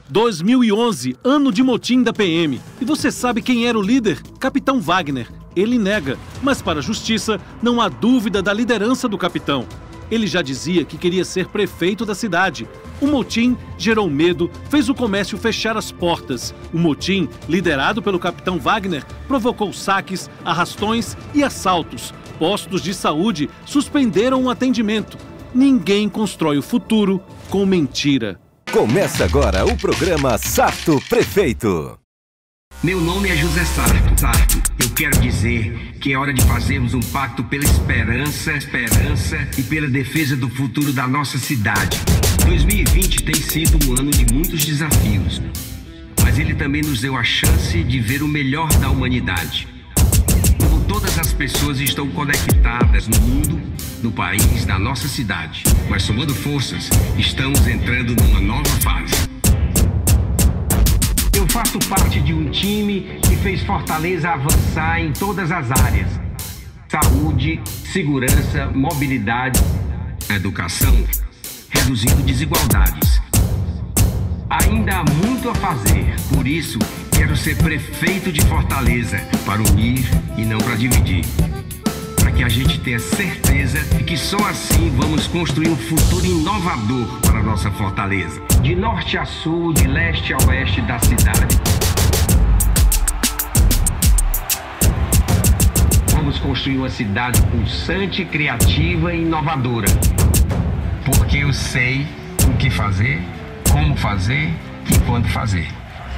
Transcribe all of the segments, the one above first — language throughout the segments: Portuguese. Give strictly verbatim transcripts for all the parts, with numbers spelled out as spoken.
dois mil e onze, ano de motim da P M. E você sabe quem era o líder? Capitão Wagner. Ele nega, mas para a justiça não há dúvida da liderança do capitão. Ele já dizia que queria ser prefeito da cidade. O motim gerou medo, fez o comércio fechar as portas. O motim, liderado pelo capitão Wagner, provocou saques, arrastões e assaltos. Postos de saúde suspenderam o atendimento. Ninguém constrói o futuro com mentira. Começa agora o programa Sarto Prefeito. Meu nome é José Sarto. Sarto, eu quero dizer que é hora de fazermos um pacto pela esperança, esperança e pela defesa do futuro da nossa cidade. dois mil e vinte tem sido um ano de muitos desafios, mas ele também nos deu a chance de ver o melhor da humanidade. Como todas as pessoas estão conectadas no mundo, no país, na nossa cidade, mas somando forças, estamos entrando numa nova fase. Eu faço parte de um time que fez Fortaleza avançar em todas as áreas: saúde, segurança, mobilidade, educação, reduzindo desigualdades. Ainda há muito a fazer, por isso quero ser prefeito de Fortaleza, para unir e não para dividir. Para que a gente tenha certeza de que só assim vamos construir um futuro inovador para a nossa Fortaleza. De norte a sul, de leste a oeste da cidade. Vamos construir uma cidade pulsante, criativa e inovadora. Porque eu sei o que fazer, como fazer e quando fazer.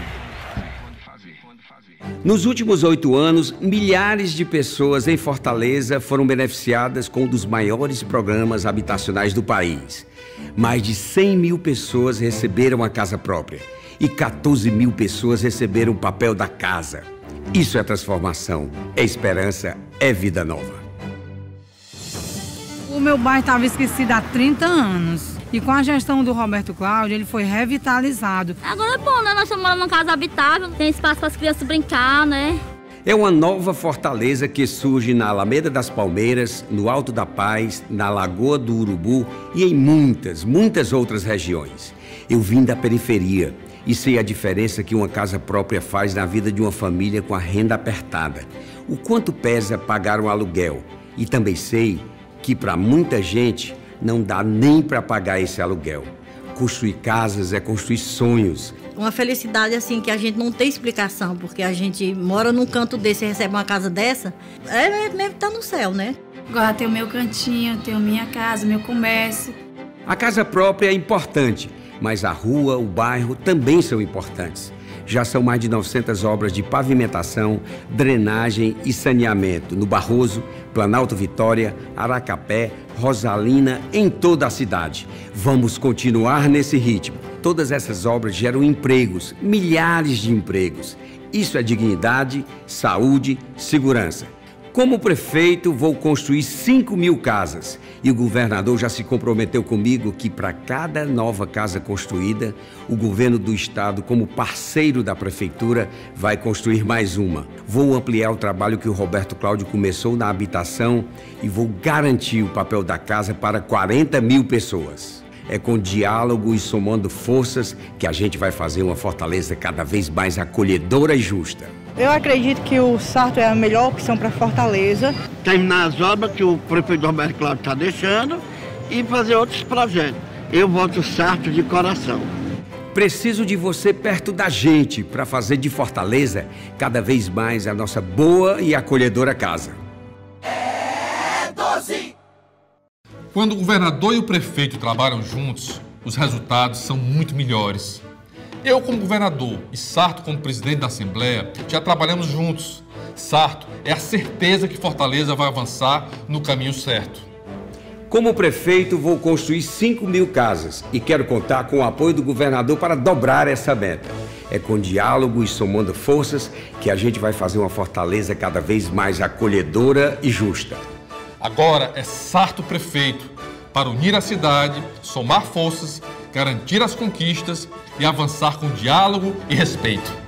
Nos últimos oito anos, milhares de pessoas em Fortaleza foram beneficiadas com um dos maiores programas habitacionais do país. Mais de cem mil pessoas receberam a casa própria e quatorze mil pessoas receberam o papel da casa. Isso é transformação, é esperança, é vida nova. O meu bairro estava esquecido há trinta anos. E com a gestão do Roberto Cláudio, ele foi revitalizado. Agora é bom, né? Nós estamos morando numa casa habitável, tem espaço para as crianças brincar, né? É uma nova Fortaleza que surge na Alameda das Palmeiras, no Alto da Paz, na Lagoa do Urubu e em muitas, muitas outras regiões. Eu vim da periferia e sei a diferença que uma casa própria faz na vida de uma família com a renda apertada. O quanto pesa pagar um aluguel. E também sei que para muita gente não dá nem para pagar esse aluguel. Construir casas é construir sonhos. Uma felicidade assim que a gente não tem explicação, porque a gente mora num canto desse e recebe uma casa dessa, é mesmo estar no céu, né? Agora tenho meu cantinho, tenho minha casa, meu comércio. A casa própria é importante, mas a rua, o bairro também são importantes. Já são mais de novecentas obras de pavimentação, drenagem e saneamento no Barroso, Planalto Vitória, Aracapé, Rosalina, em toda a cidade. Vamos continuar nesse ritmo. Todas essas obras geram empregos, milhares de empregos. Isso é dignidade, saúde, segurança. Como prefeito, vou construir cinco mil casas. E o governador já se comprometeu comigo que para cada nova casa construída, o governo do estado, como parceiro da prefeitura, vai construir mais uma. Vou ampliar o trabalho que o Roberto Cláudio começou na habitação e vou garantir o papel da casa para quarenta mil pessoas. É com diálogo e somando forças que a gente vai fazer uma Fortaleza cada vez mais acolhedora e justa. Eu acredito que o Sarto é a melhor opção para Fortaleza. Terminar as obras que o prefeito Roberto Cláudio está deixando e fazer outros projetos. Eu voto Sarto de coração. Preciso de você perto da gente para fazer de Fortaleza cada vez mais a nossa boa e acolhedora casa. É doze! Quando o governador e o prefeito trabalham juntos, os resultados são muito melhores. Eu, como governador, e Sarto, como presidente da Assembleia, já trabalhamos juntos. Sarto é a certeza que Fortaleza vai avançar no caminho certo. Como prefeito, vou construir cinco mil casas e quero contar com o apoio do governador para dobrar essa meta. É com diálogo e somando forças que a gente vai fazer uma Fortaleza cada vez mais acolhedora e justa. Agora é Sarto prefeito, para unir a cidade, somar forças, garantir as conquistas e avançar com diálogo e respeito.